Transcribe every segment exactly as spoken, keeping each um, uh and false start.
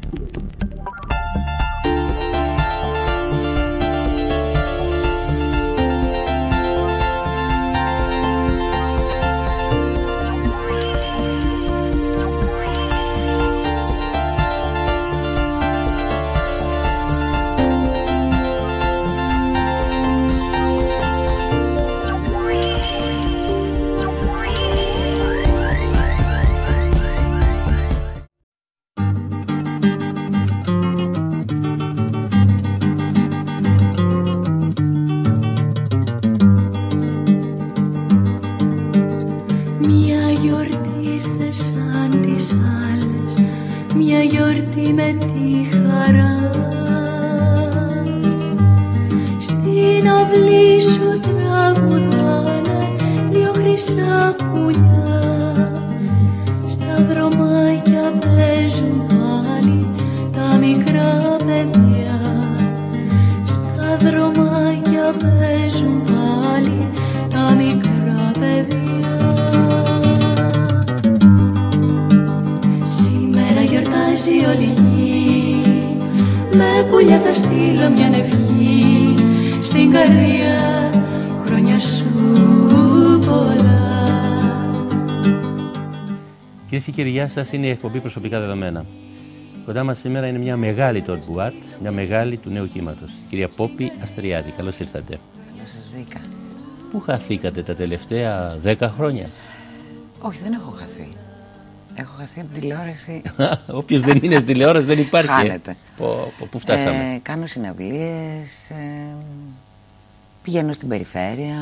Κυρίες και κύριοι, γεια σας, είναι η εκπομπή Προσωπικά Δεδομένα. Κοντά μας σήμερα είναι μια μεγάλη Τότ Μπουάτ, μια μεγάλη του νέου κύματος. Κυρία Πόπη Αστριάδη, καλώς ήρθατε. Καλώς σας βρήκα. Πού χαθήκατε τα τελευταία δέκα χρόνια? Όχι, δεν έχω χαθεί. Έχω χαθεί από τηλεόραση. Όποιος δεν είναι στη τηλεόραση δεν υπάρχει. Χάνεται. Πού φτάσαμε? Ε, κάνω συναυλίες, ε, πηγαίνω στην περιφέρεια.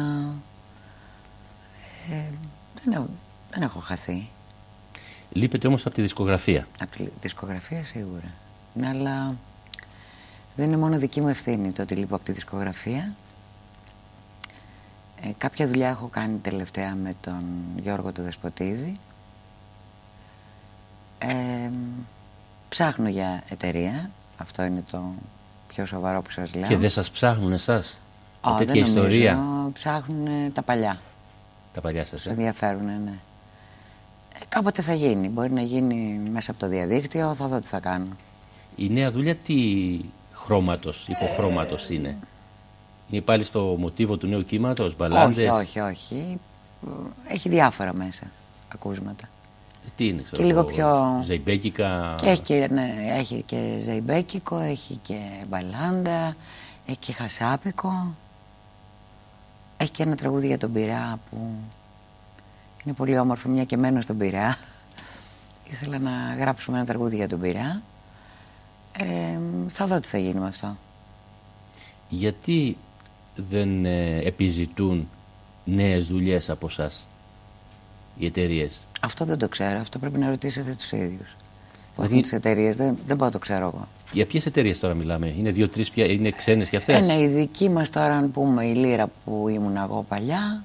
Ε, δεν, έχω, δεν έχω χαθεί. Λείπετε όμως από τη δισκογραφία. Από τη δισκογραφία σίγουρα. Ναι, αλλά δεν είναι μόνο δική μου ευθύνη το ότι λείπω από τη δισκογραφία. Ε, κάποια δουλειά έχω κάνει τελευταία με τον Γιώργο το Δεσποτίδη. Ε, ψάχνω για εταιρεία. Αυτό είναι το πιο σοβαρό που σας λέω. Και δεν σας ψάχνουν εσάς? Oh, με τέτοια δεν ιστορία. νομίζω. Ψάχνουν τα παλιά. Τα παλιά σας, Τους ε? ενδιαφέρουν, ναι. Ε, κάποτε θα γίνει. Μπορεί να γίνει μέσα από το διαδίκτυο. Θα δω τι θα κάνω. Η νέα δουλειά τι χρώματος, υποχρώματος είναι? Είναι πάλι στο μοτίβο του νέου κύματος, μπαλάντες? Όχι, όχι, όχι. Έχει διάφορα μέσα ακούσματα. Ε, τι είναι, ξέρω, και λίγο πιο... ζεϊμπέκικα. Και έχει, και, ναι, έχει και ζεϊμπέκικο, έχει και μπαλάντα, έχει και χασάπικο. Έχει και ένα τραγούδι για τον Πειραιά που είναι πολύ όμορφο, μια και μένω στον Πειραιά. Ήθελα να γράψουμε ένα τραγούδι για τον Πειραιά. Ε, θα δω τι θα γίνει με αυτό. Γιατί δεν ε, επιζητούν νέες δουλειές από εσάς οι εταιρείες? Αυτό δεν το ξέρω. Αυτό πρέπει να ρωτήσετε τους ίδιους. Που Δηλαδή... έχουν τις εταιρείες. Δεν, δεν μπορώ να το ξέρω εγώ. Για ποιες εταιρείες τώρα μιλάμε? Είναι δύο-τρεις πια, είναι ξένες και αυτές? Ε, ναι, η δική μας τώρα, αν πούμε, η Λύρα που ήμουν εγώ παλιά.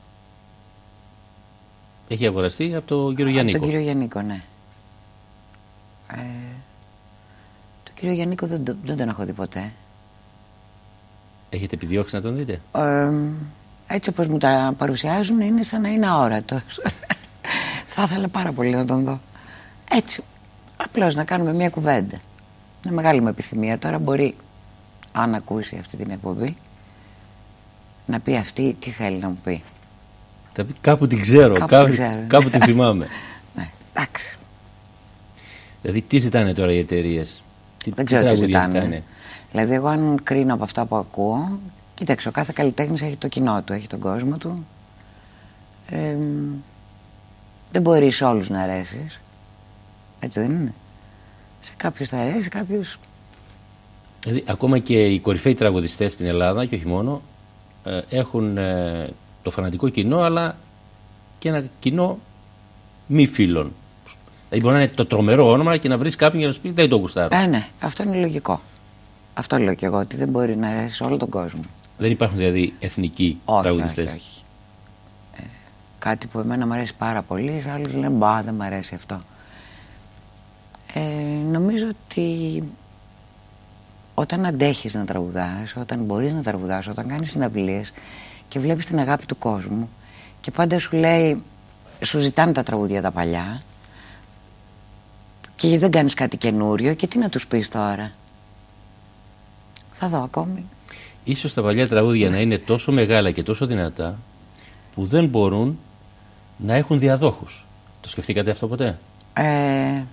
Έχει αγοραστεί από τον κύριο Γιαννίκο. Από τον κύριο Γιαννίκο, ναι. Ε, τον κύριο Γιαννίκο δεν, δεν τον έχω δει ποτέ. Έχετε επιδιώξει να τον δείτε? Ε, έτσι όπως μου τα παρουσιάζουν είναι σαν να είναι αόρατος. Θα ήθελα πάρα πολύ να τον δω. Έτσι, απλώς να κάνουμε μια κουβέντα. Είναι μεγάλη μου επιθυμία. Τώρα μπορεί, αν ακούσει αυτή την εκπομπή, να πει αυτή τι θέλει να μου πει. Θα πει κάπου την ξέρω, κάπου, κάπου, ξέρω. κάπου την θυμάμαι. Ναι, εντάξει. Δηλαδή τι ζητάνε τώρα οι εταιρείες? Τι, δεν ξέρω τι ζητάνε. ζητάνε. Δηλαδή εγώ αν κρίνω από αυτά που ακούω, κοίταξε, ο κάθε καλλιτέχνης έχει το κοινό του, έχει τον κόσμο του. Ε, δεν μπορεί σε όλους να αρέσεις. Έτσι δεν είναι? Σε κάποιους θα αρέσει, κάποιους... Δηλαδή ακόμα και οι κορυφαίοι τραγουδιστές στην Ελλάδα και όχι μόνο ε, έχουν ε, το φανατικό κοινό, αλλά και ένα κοινό μη φίλων. Δηλαδή μπορεί να είναι το τρομερό όνομα και να βρεις κάποιον για να σου πει δεν το γουστάρω. Ε, ναι, αυτό είναι λογικό. Αυτό λέω και εγώ, ότι δεν μπορεί να αρέσει σε όλο τον κόσμο. Δεν υπάρχουν δηλαδή εθνικοί όχι, τραγουδιστές? Όχι, όχι. Ε, κάτι που εμένα μου αρέσει πάρα πολύ, σε άλλους λένε μπα, δεν μου αρέσει αυτό. Ε, νομίζω ότι όταν αντέχεις να τραγουδάς, όταν μπορείς να τραγουδάς, όταν κάνεις συναυλίες και βλέπεις την αγάπη του κόσμου και πάντα σου λέει, σου ζητάνε τα τραγούδια τα παλιά Και δεν κάνεις κάτι καινούριο και τι να τους πεις τώρα. Θα δω ακόμη. Ίσως τα παλιά τραγούδια να είναι τόσο μεγάλα και τόσο δυνατά που δεν μπορούν να έχουν διαδόχους. Το σκεφτήκατε αυτό ποτέ? Ε,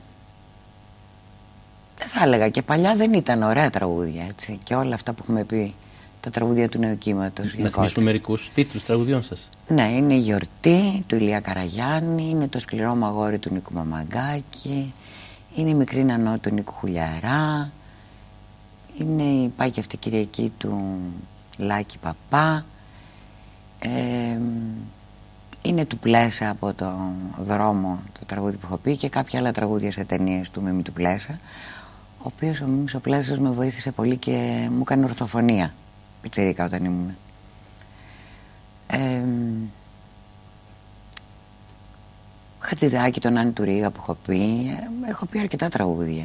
δεν θα έλεγα. Και παλιά δεν ήταν ωραία τραγούδια, έτσι. Και όλα αυτά που έχουμε πει, τα τραγούδια του νεοκύματος. Να θυμίσουμε μερικούς τίτλους τραγουδιών σας. Ναι, είναι η Γιορτή του Ηλία Καραγιάννη, είναι το Σκληρό Μαγόρι του Νίκου Μαμαγκάκη, είναι η Μικρή Νανό του Νίκου Χουλιαρά, είναι η Πάει και αυτή Κυριακή του Λάκη Παπά, ε, είναι του Πλέσα από το Δρόμο, το τραγούδι που έχω πει, και κάποια άλλα τραγούδια σε ταινίες του Μίμη του Πλέσα, ο οποίος ο Μίμης ο Πλέσας με βοήθησε πολύ και μου έκανε ορθοφωνία πιτσιρίκα όταν ήμουν. Ε, Χατζηδάκη, τον Άννη του Ρίγα που έχω πει, ε, έχω πει αρκετά τραγούδια.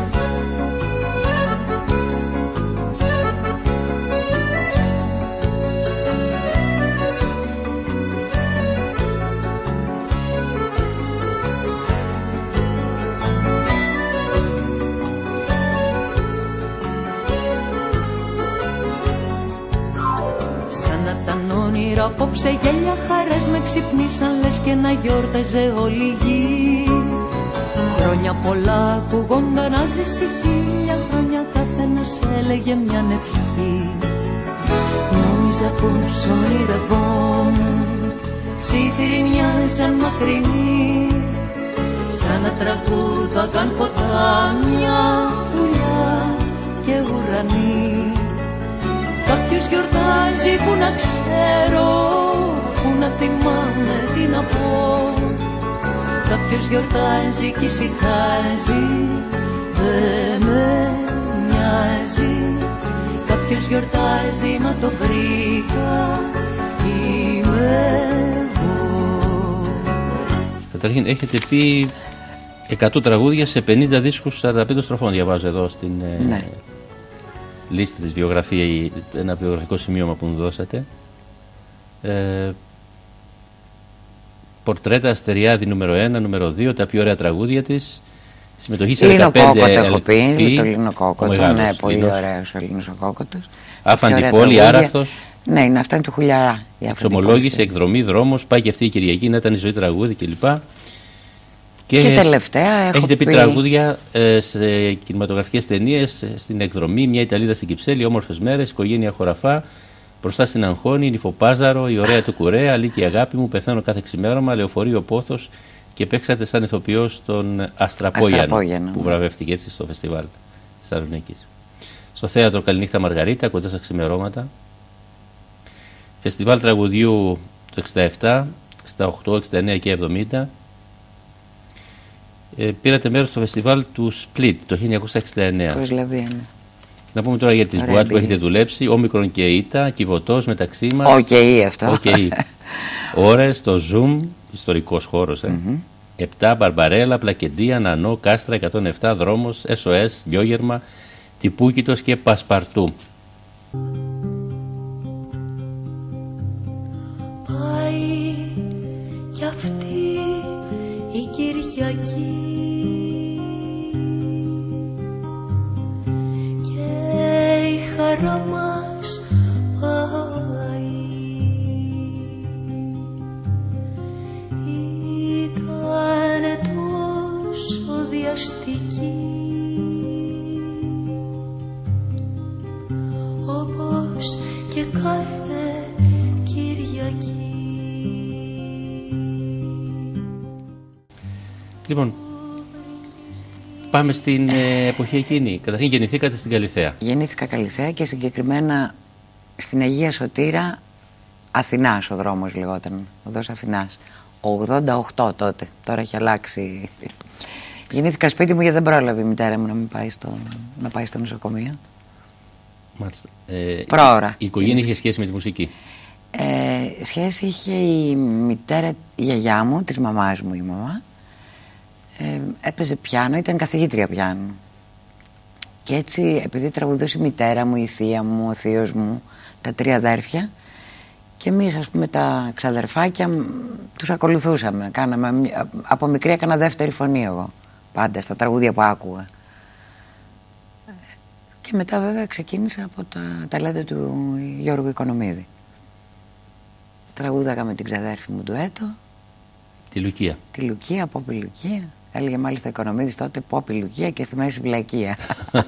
Απόψε γέλια χαρές με ξυπνήσαν, λες και να γιόρταζε όλη η γη. Χρόνια πολλά ακουγόνταν να ζήσει χίλια χρόνια, καθένας έλεγε μια ευχή. Νόμιζα πως ονειρευόμουν, ψήθυροι μοιάζαν μακρινοί, σαν να τραγούδαγαν ποτάμια, πουλιά και ουρανοί. Κάποιος γιορτάζει που να ξέρω, που να θυμάμαι τι να πω. Κάποιος γιορτάζει κι ησυχάζει, δεν με νοιάζει. Κάποιος γιορτάζει μα το βρήκα, είμαι εγώ. Καταρχήν έχετε πει εκατό τραγούδια σε πενήντα δίσκους σαράντα πέντε στροφών, διαβάζω εδώ στην... Ναι. Λίστα της βιογραφία, ένα βιογραφικό σημείωμα που μου δώσατε. Ε, Πορτρέτα Αστεριάδη νούμερο ένα, νούμερο δύο, τα πιο ωραία τραγούδια της. Συμμετοχή σε δεκαπέντε Λίνο Κόκοτο έχω πει, το Λίνο Κόκοτο, μεγάλος, ναι, πολύ Λίνος. ωραίος ο Λίνος ο Κόκοτος. Άφαντη πόλη, Άραθος. Ναι, είναι αυτά είναι του Χουλιαρά. Εξομολόγηση, εκδρομή, δρόμος, πάει και αυτή η Κυριακή, να ήταν η ζωή τραγούδι κλπ. Και, και τελευταία έχω έχετε πει, πει τραγούδια ε, σε κινηματογραφικές ταινίες, στην εκδρομή, μια Ιταλίδα στην Κυψέλη, Όμορφες μέρες, Οικογένεια Χωραφά, Μπροστά στην Αγχώνη, Νυφοπάζαρο, Η ωραία του Κουρέα, Αλίκη αγάπη μου, Πεθαίνω κάθε ξημέρωμα, Λεωφορείο Πόθος, και παίξατε σαν ηθοποιός στον Αστραπόγιανο, που βραβεύτηκε έτσι στο φεστιβάλ Θεσσαλονίκης. Στο θέατρο Καληνύχτα Μαργαρίτα, Κοντά στα ξημερώματα. Φεστιβάλ τραγουδιού το εξήντα επτά, εξήντα οκτώ, εξήντα εννέα και εβδομήντα. Ε, πήρατε μέρος στο φεστιβάλ του Split το χίλια εννιακόσια εξήντα εννέα. Να πούμε τώρα για τις μπουάτ που έχετε δουλέψει. Όμικρον και Ήτα, Κιβωτός, Μεταξύ μας. Οκ, okay, αυτό. Okay. Ώρες, το Zoom, ιστορικός χώρος. Ε. Mm-hmm. επτά, Μπαρμπαρέλα, Πλακεντία, Νανό, Κάστρα, εκατόν επτά, Δρόμος, ες ο ες, Γιόγερμα, Τυπούκητος και Πασπαρτού. Πάει κι αυτή η Κυριακή και η χαρά μας πάει. Ήτανε τόσο βιαστική, όπως και κάθε Κυριακή. Λοιπόν, πάμε στην ε, εποχή εκείνη. Καταρχήν γεννηθήκατε στην Καλιθέα. Γεννήθηκα Καλιθέα και συγκεκριμένα στην Αγία Σωτήρα, Αθηνάς ο δρόμος λεγόταν, οδός Αθηνάς. ογδόντα οκτώ τότε, τώρα έχει αλλάξει. Γεννήθηκα σπίτι μου γιατί δεν πρόλαβε η μητέρα μου να, μην πάει, στο, να πάει στο νοσοκομείο. Μάλιστα. Ε, Πρόωρα. Η οικογένεια είχε σχέση με τη μουσική. Ε, σχέση είχε η μητέρα, η γιαγιά μου, της μαμάς μου η μαμά. Ε, έπαιζε πιάνο, ήταν καθηγήτρια πιάνο. Και έτσι, επειδή τραγουδούσε η μητέρα μου, η θεία μου, ο θείος μου, τα τρία αδέρφια, και εμείς, ας πούμε, τα ξαδερφάκια τους ακολουθούσαμε. Κάναμε, από μικρή έκανα δεύτερη φωνή εγώ. πάντα στα τραγούδια που άκουγα. Και μετά βέβαια ξεκίνησα από τα ταλέντα του Γιώργου Οικονομίδη. Τραγούδαγα με την ξαδέρφη μου ντουέτο. Τη Λουκία. Τη Λουκία, Πόπη Λουκία. Έλεγε μάλιστα ο Οικονομίδης τότε Πόπη Λουκία και στη μέση βλακία.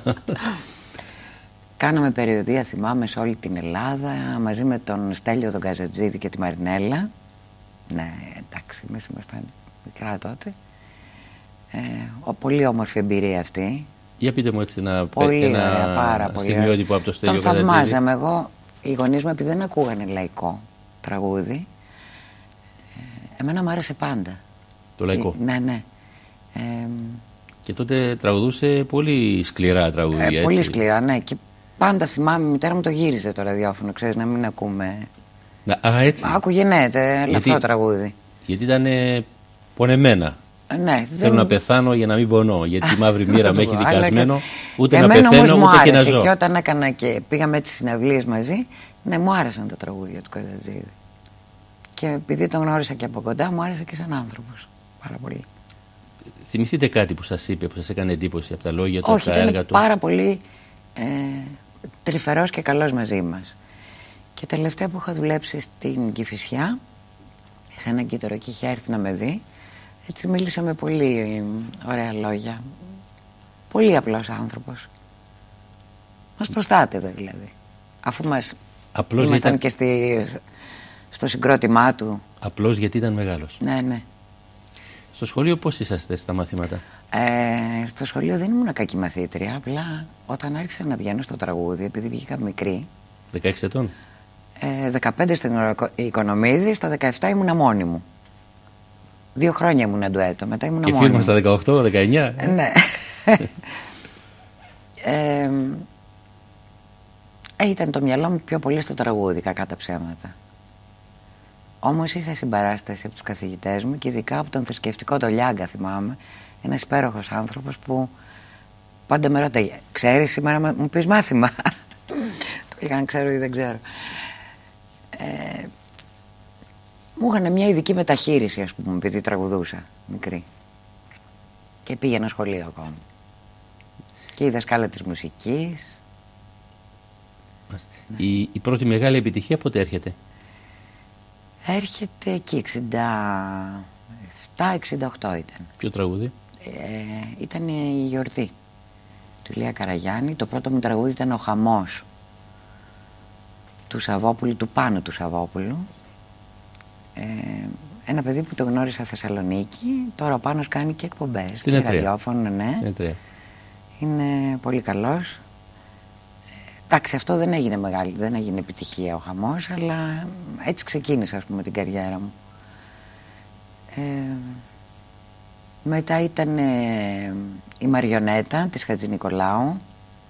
Κάναμε περιοδεία, θυμάμαι, σε όλη την Ελλάδα μαζί με τον Στέλιο τον Καζατζίδη και τη Μαρινέλα. Ναι, εντάξει, εμείς ήμασταν μικρά τότε. Ε, ο, πολύ όμορφη εμπειρία αυτή. Για πείτε μου έτσι ένα, πολύ ένα ωραία, πάρα πολύ στιγμιότυπο από το Στέλιο Καζατζίδη. Τον θαυμάζαμε εγώ. Οι γονείς μου, επειδή δεν ακούγανε λαϊκό τραγούδι, ε, εμένα μου άρεσε πάντα. Το λαϊκό. Ε, ναι, ναι. Ε, και τότε τραγουδούσε πολύ σκληρά τραγούδια, ε, έτσι. Πολύ σκληρά, ναι. Και πάντα θυμάμαι, η μητέρα μου το γύριζε το ραδιόφωνο, ξέρεις, να μην ακούμε. Α, έτσι. Άκουγε, ναι, ελαφρό τραγούδι. Γιατί ήταν ε, πονεμένα. Ναι, Θέλω δεν... να πεθάνω για να μην πονώ. Γιατί η μαύρη μοίρα με έχει δικασμένο. Και... Ούτε εμένα να πεθαίνω, όμως ούτε και να ζω. Και όταν έκανα και πήγαμε τις συναυλίες μαζί, ναι, μου άρεσαν τα τραγούδια του Καζατζίδη. Και επειδή τον γνώρισα και από κοντά, μου άρεσε και σαν άνθρωπος. Πάρα πολύ. Θυμηθείτε κάτι που σας είπε, που σας έκανε εντύπωση από τα λόγια του, Όχι, από τα έργα του. Πάρα πολύ ε, τρυφερός και καλός μαζί μας. Και τελευταία που είχα δουλέψει στην Κηφισιά, σε έναν κύτταρο και είχε έρθει να με δει, έτσι μίλησε με πολύ ωραία λόγια. Πολύ απλός άνθρωπος. Μας προστάτευε δηλαδή. Αφού μας απλώς ήμασταν ήταν... και στη, στο συγκρότημά του. Απλώς γιατί ήταν μεγάλος. Ναι, ναι. Στο σχολείο πώς είσαστε στα μαθήματα? Ε, στο σχολείο δεν ήμουν κακή μαθήτρια. Απλά όταν άρχισα να βγαίνω στο τραγούδι, επειδή βγήκα μικρή. δεκαέξι ετών. Ε, δεκαπέντε στην Οικονομίδη, στα δεκαεπτά ήμουνα μόνη μου. Δύο χρόνια ήμουνα ντουέτο, μετά ήμουνα και μόνη μου. Και στα δεκαοκτώ, δεκαεννιά. Ε, ναι. ε, ε, ήταν το μυαλό μου πιο πολύ στο τραγούδι, κακά τα ψέματα. Όμως είχα συμπαράσταση από τους καθηγητές μου και ειδικά από τον θρησκευτικό το Λιάγκα, θυμάμαι. Ένας υπέροχος άνθρωπος που πάντα με ρωτάει, ξέρεις σήμερα μου πεις μάθημα? Το έλεγα αν ξέρω ή δεν ξέρω. Ε, μου είχαν μια ειδική μεταχείριση, ας πούμε, επειδή τραγουδούσα μικρή. Και πήγαινα σχολείο ακόμη. Και η δασκάλα της μουσικής. Η, η πρώτη μεγάλη επιτυχία πότε έρχεται? Έρχεται εκεί, εξήντα επτά εξήντα οκτώ ήταν. Ποιο τραγούδι? Ε, ήταν η γιορτή του Ηλία Καραγιάννη. Το πρώτο μου τραγούδι ήταν ο Χαμός του Σαββόπουλου, του Πάνου του Σαββόπουλου. Ε, ένα παιδί που το γνώρισα Θεσσαλονίκη. Τώρα ο Πάνος κάνει και εκπομπές και ραδιόφωνο, ναι. Είναι, είναι πολύ καλός. Εντάξει, αυτό δεν έγινε μεγάλη, δεν έγινε επιτυχία ο Χαμός, αλλά έτσι ξεκίνησα, ας πούμε, την καριέρα μου. Ε, μετά ήταν ε, η Μαριονέτα της Χατζηνικολάου.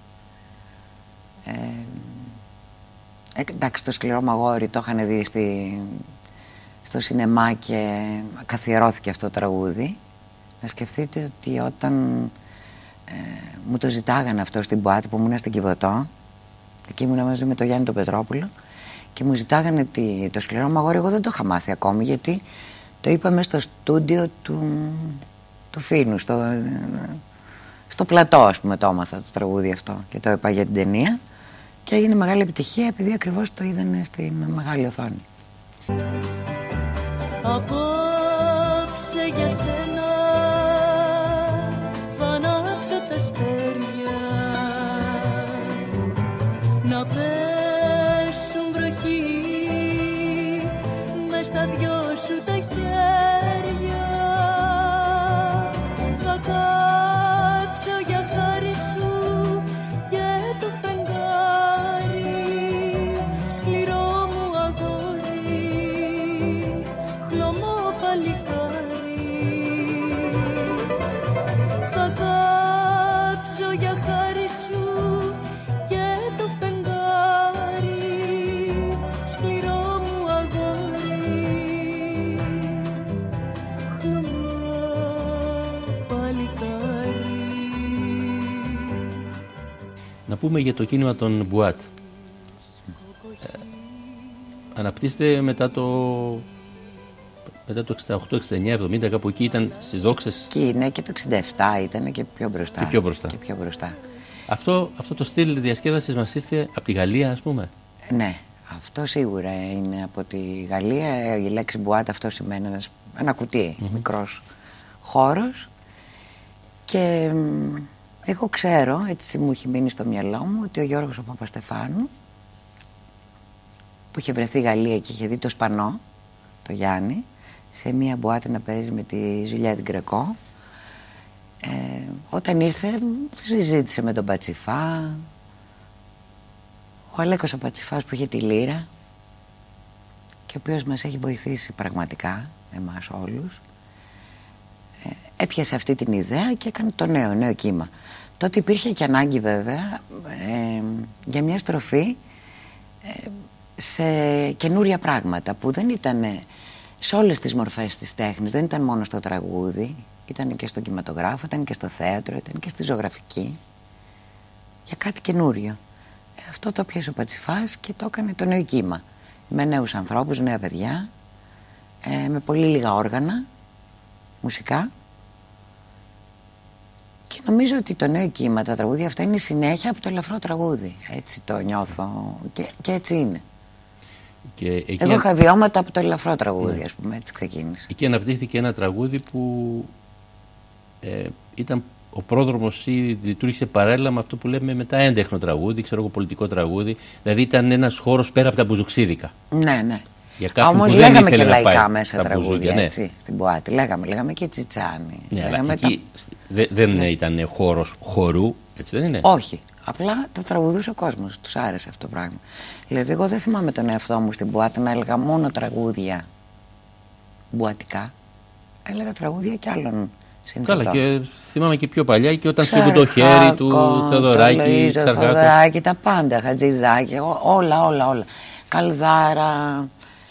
Ε, ε, εντάξει, το Σκληρό Μαγόρι το είχαν δει στη, στο σινεμά και καθιερώθηκε αυτό το τραγούδι. Να σκεφτείτε ότι όταν ε, μου το ζητάγανε αυτό στην Πουάτη που ήμουν στην Κιβωτό, εκεί ήμουν μαζί με τον Γιάννη τον Πετρόπουλο και μου ζητάγανε τη, το Σκληρό Μαγόρι, εγώ δεν το είχα μάθει ακόμη γιατί το είπαμε στο στούντιο του, του Φίνου, στο, στο πλατό, ας πούμε, το έμαθα το τραγούδι αυτό και το είπα για την ταινία και έγινε μεγάλη επιτυχία επειδή ακριβώς το είδανε στην μεγάλη οθόνη. Απόψε για σένα θα ανάψω τα αστέρια να πέσουν βροχή μες στα δυο σου τα χέρια. Θα κάτσω για χάρη σου και το φεγγάρι, σκληρό μου αγόρι, χλωμό παλικάρι. Θα κάτσω για χάρη σου και το φεγγάρι, σκληρό μου αγόρι, χλωμό παλικάρι. Να πούμε για το κίνημα των Μπουάτ. Ε, αναπτύσσεται μετά το μετά το εξήντα οκτώ, εξήντα εννιά, εβδομήντα, κάπου εκεί ήταν στις δόξες. Και ναι, και το εξήντα επτά ήταν και πιο μπροστά. Και πιο μπροστά. Και πιο μπροστά. Αυτό, αυτό το στυλ διασκέδασης μας ήρθε από τη Γαλλία, ας πούμε. Ναι, αυτό σίγουρα είναι από τη Γαλλία. Η λέξη μπουάτ αυτό σημαίνει ένας, ένα κουτί, mm-hmm. μικρός χώρος. Και εγώ ξέρω, έτσι μου έχει μείνει στο μυαλό μου, ότι ο Γιώργος ο Παπαστεφάνου, που είχε βρεθεί Γαλλία και είχε δει το Σπανό, το Γιάννη, σε μία μπουάτη να παίζει με τη Ζουλιέτ Γκρεκό, ε, όταν ήρθε συζήτησε με τον Πατσιφά, ο Αλέκος ο Πατσιφάς που είχε τη λύρα και ο οποίος μας έχει βοηθήσει πραγματικά, εμάς όλους, ε, έπιασε αυτή την ιδέα και έκανε το νέο, νέο κύμα. Τότε υπήρχε και ανάγκη βέβαια ε, για μια στροφή ε, σε καινούρια πράγματα που δεν ήταν σε όλες τις μορφές της τέχνης, δεν ήταν μόνο στο τραγούδι, ήταν και στο κινηματογράφο, ήταν και στο θέατρο, ήταν και στη ζωγραφική, για κάτι καινούριο. Ε, αυτό το πιάσε ο Πατσιφάς και το έκανε το νέο κύμα, με νέους ανθρώπους, νέα παιδιά, ε, με πολύ λίγα όργανα, μουσικά. Και νομίζω ότι το νέο κύμα, τα τραγούδια αυτά είναι συνέχεια από το ελαφρό τραγούδι. Έτσι το νιώθω και, και έτσι είναι. Και εκεί Εγώ είχα βιώματα από το ελαφρό τραγούδι, ναι. Ας πούμε, έτσι ξεκίνησε. Εκεί αναπτύχθηκε ένα τραγούδι που ε, ήταν ο πρόδρομος ή λειτουργήσε παράλληλα με αυτό που λέμε μετά έντεχνο τραγούδι, ξέρω εγώ, πολιτικό τραγούδι. Δηλαδή ήταν ένας χώρος πέρα από τα μπουζουξίδικα. Ναι, ναι. Όμως λέγαμε και λαϊκά μέσα τραγούδια, ναι. Έτσι, στην Μποάτη. Λέγαμε, λέγαμε και Τσιτσάνι. Ναι, λέγαμε εκεί τα... δε, δεν ναι. ήταν χώρος χορού, έτσι δεν είναι? Όχι. Απλά το τραγουδούσε ο κόσμος. Τους άρεσε αυτό το πράγμα. Δηλαδή, εγώ δεν θυμάμαι τον εαυτό μου στην Μποάτη να έλεγα μόνο τραγούδια μπουατικά. Έλεγα τραγούδια κι άλλων συνθετών. Καλά, και θυμάμαι και πιο παλιά και όταν στείλουν το χέρι του Θεοδωράκη, το Θεοδωράκη, τα πάντα, Χατζηδάκη, όλα, όλα, όλα. Καλδάρα.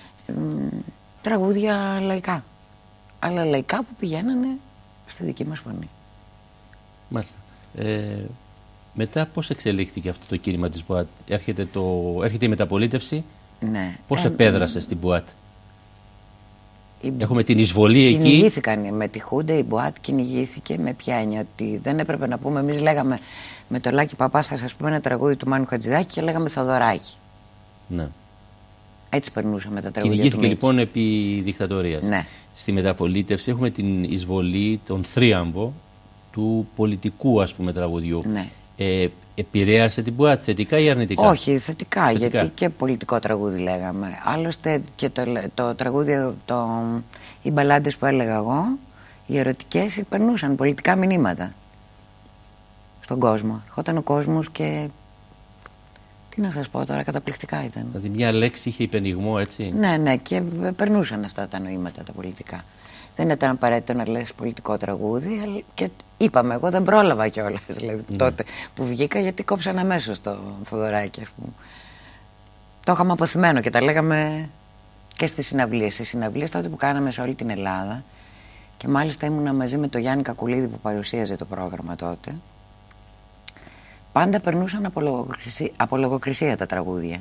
Τραγούδια λαϊκά, αλλά λαϊκά που πηγαίνανε στη δική μας φωνή. Μάλιστα. Ε, μετά πώς εξελίχθηκε αυτό το κίνημα της Μποάτ? Έρχεται, το, έρχεται η μεταπολίτευση. Ναι. Πώς ε, επέδρασε ε, στην Μποάτ? Η... Έχουμε την εισβολή εκεί. Κυνηγήθηκαν με τη Χούντα, η Μποάτ κυνηγήθηκε με ποια έννοια? Ότι δεν έπρεπε να πούμε, εμείς λέγαμε με το Λάκη Παπά, θα σας πούμε ένα τραγούδι του Μάνου Χατζηδάκη και λέγαμε Θεοδωράκη. Ναι. Έτσι περνούσαμε τα τραγούδια. Κυνηγήθηκε λοιπόν επί δικτατορίας. Ναι. Στη μεταπολίτευση έχουμε την εισβολή, τον θρίαμβο του πολιτικού, ας πούμε, τραγουδιού. Ναι. Ε, επηρέασε την Μποάτ θετικά ή αρνητικά? Όχι, θετικά, θετικά, γιατί και πολιτικό τραγούδι λέγαμε. Άλλωστε και το, το τραγούδι, το, οι μπαλάντες που έλεγα εγώ, οι ερωτικές, περνούσαν πολιτικά μηνύματα στον κόσμο. Ερχόταν ο κόσμος και... Τι να σας πω τώρα, καταπληκτικά ήταν. Δηλαδή μια λέξη είχε υπενιγμό, έτσι. Ναι, ναι, και περνούσαν αυτά τα νοήματα τα πολιτικά. Δεν ήταν απαραίτητο να λες πολιτικό τραγούδι, αλλά και είπαμε, εγώ δεν πρόλαβα κιόλας, δηλαδή, ναι. τότε που βγήκα, γιατί κόψαν αμέσως το Θοδωράκι, ας πούμε. Το είχαμε αποθυμένο και τα λέγαμε και στις συναυλίες. Στις συναυλίες τότε που κάναμε σε όλη την Ελλάδα, και μάλιστα ήμουνα μαζί με τον Γιάννη Κακουλίδη που παρουσίαζε το πρόγραμμα τότε. Πάντα περνούσαν από λογοκρισία, από λογοκρισία τα τραγούδια.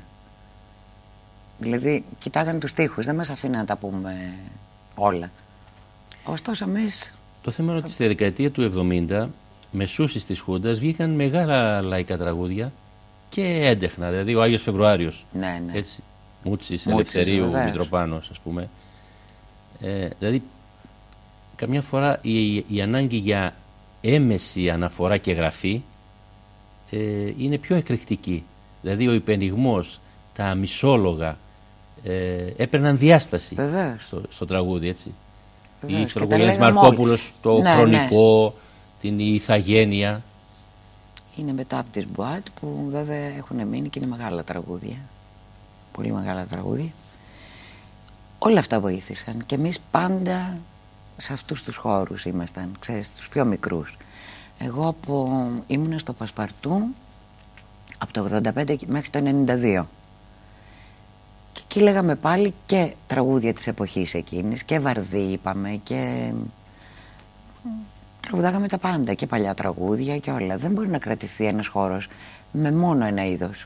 Δηλαδή, κοιτάγαν τους στίχους, δεν μας αφήναν να τα πούμε όλα. Ωστόσο, εμείς... Το θέμα είναι ότι στη δεκαετία του εβδομήντα, μεσούσεις της Χούντας, βγήκαν μεγάλα λαϊκά τραγούδια και έντεχνα. Δηλαδή, ο Άγιος Φεβρουάριος. Ναι, ναι. Έτσι, Μούτσης, Ελευθερίου, Μητροπάνος, ας πούμε. Ε, δηλαδή, καμιά φορά η, η ανάγκη για έμεση αναφορά και γραφή ε, είναι πιο εκρηκτική. Δηλαδή, ο υπενιγμός, τα μισόλογα ε, έπαιρναν διάσταση στο, στο τραγούδι, έτσι. Ή ο Γιάννης Μαρκόπουλος, το ναι, χρονικό, ναι. την ηθαγένεια. Είναι μετά από τις Μποάτ που βέβαια έχουν μείνει και είναι μεγάλα τραγούδια. Πολύ μεγάλα τραγούδια. Όλα αυτά βοήθησαν και εμείς πάντα σε αυτούς τους χώρους ήμασταν, ξέρεις, τους πιο μικρούς. Εγώ από, ήμουνα στο Πασπαρτού από το ογδόντα πέντε μέχρι το ενενήντα δύο. Και εκεί λέγαμε πάλι και τραγούδια της εποχής εκείνης και βαρδί είπαμε και τραγουδάγαμε τα πάντα και παλιά τραγούδια και όλα. Δεν μπορεί να κρατηθεί ένας χώρος με μόνο ένα είδος.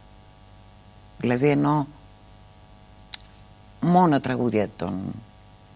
Δηλαδή ενώ μόνο τραγούδια των